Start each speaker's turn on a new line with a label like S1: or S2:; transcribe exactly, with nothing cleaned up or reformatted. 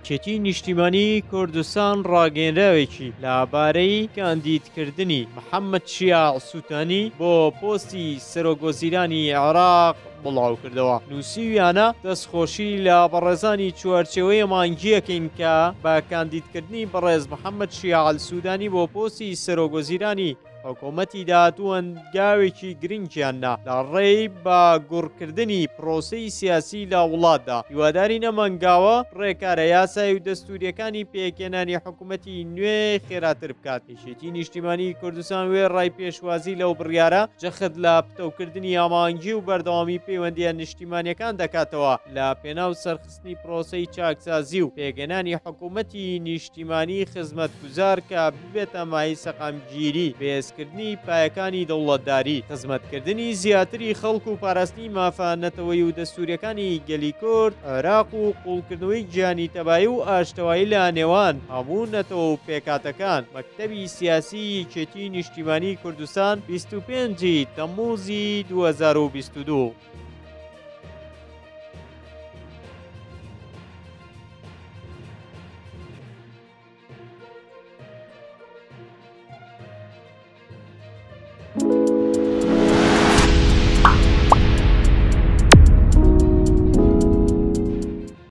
S1: یەکێتی نیشتیمانی کوردستان ڕاگەیەنراوێکی لەبارەی کاندیدکردنی محەممەد شیاع سووتانی بۆ پۆستی سەرۆکوەزیرانی عێراق بڵاو کردەوە. نووسیویانە دەستخۆشی لە بەڕێزانی چوارچێوەیە مانگیەکەین کە بە کاندیدکردنی بەڕێز محەممەد شیاع سوودانی بۆ پۆستی سەرۆکوەزیرانی حکوومەتی داهاتووە گاوێکی گرنگیاننا لە ڕێی بە گوڕکردنی پرۆسەی سیاسی لە وڵاتدا. هیواداری نەمەنگاوە ڕێکارە یاسای و دەستوریەکانی پێکێنانی حکوومەتی نوێ خێراتر بکات. یەکێتی نیشتیمانی کوردستان وێ ڕای پێشوازی لەو بڕیارە جەخت لە پتەوکردنی ئامانجی و بەردەوامی پەیوەندیە نیشتیمانیەکان دەکاتەوە لە پێناو سەرخستنی پرۆسەی چاکسازی و پێگەنانی حکوومەتی نیشتیمانی خزمەتگوزار کە ببێتە مای سەقامگیری بەهێزکردنی پایەکانی دەوڵەتداری، خزمەتکردنی زیاتری خەڵک و پاراستنی مافانەتەوەی و دەستوریەکانی گەلی کورد، عێراق و قوڵکردنەوەی گیانی تەبایی و ئاشتەوایی لە نێوان هەموو نەتەوە و پێکاتەکان. مەکتەبی سیاسی یەکێتی نیشتیمانی کوردستان بیست و پێنجی تەمموزی دوو هەزار و بیست و دوو.
S2: you